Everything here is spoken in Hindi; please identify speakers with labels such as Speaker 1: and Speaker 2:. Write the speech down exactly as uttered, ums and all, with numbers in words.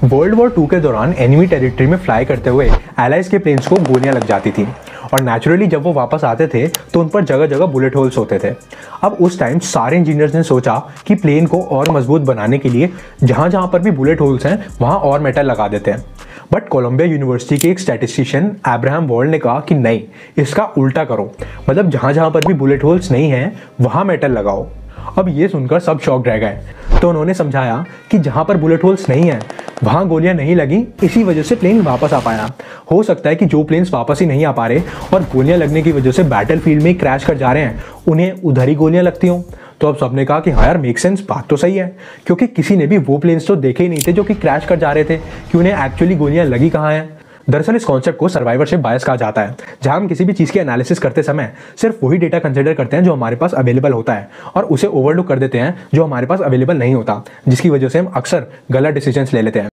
Speaker 1: वर्ल्ड वॉर टू के दौरान एनिमी टेरिटरी में फ्लाई करते हुए एलाइज के प्लेन्स को गोलियां लग जाती थी और नेचुरली जब वो वापस आते थे तो उन पर जगह जगह बुलेट होल्स होते थे। अब उस टाइम सारे इंजीनियर्स ने सोचा कि प्लेन को और मजबूत बनाने के लिए जहाँ जहाँ पर भी बुलेट होल्स हैं वहाँ और मेटल लगा देते हैं। बट कोलंबिया यूनिवर्सिटी के एक स्टैटिस्टिशियन अब्राहम वॉल्ड ने कहा कि नहीं, इसका उल्टा करो, मतलब जहाँ जहाँ पर भी बुलेट होल्स नहीं हैं वहाँ मेटल लगाओ। अब ये सुनकर सब शॉक रह गए, तो उन्होंने समझाया कि जहाँ पर बुलेट होल्स नहीं हैं वहाँ गोलियां नहीं लगी, इसी वजह से प्लेन वापस आ पाया। हो सकता है कि जो प्लेन्स वापस ही नहीं आ पा रहे और गोलियां लगने की वजह से बैटल फील्ड में क्रैश कर जा रहे हैं, उन्हें उधर ही गोलियां लगती हों। तो अब सबने कहा कि हाँ यार, मेक सेंस, बात तो सही है, क्योंकि किसी ने भी वो प्लेन्स तो देखे ही नहीं थे जो कि क्रैश कर जा रहे थे कि उन्हें एक्चुअली गोलियां लगी कहाँ हैं। दरअसल इस कॉन्सेप्ट को सर्वाइवरशिप बायस कहा जाता है, जहां हम किसी भी चीज़ की एनालिसिस करते समय सिर्फ वही डेटा कंसिडर करते हैं जो हमारे पास अवेलेबल होता है और उसे ओवरलुक कर देते हैं जो हमारे पास अवेलेबल नहीं होता, जिसकी वजह से हम अक्सर गलत डिसीजंस ले लेते हैं।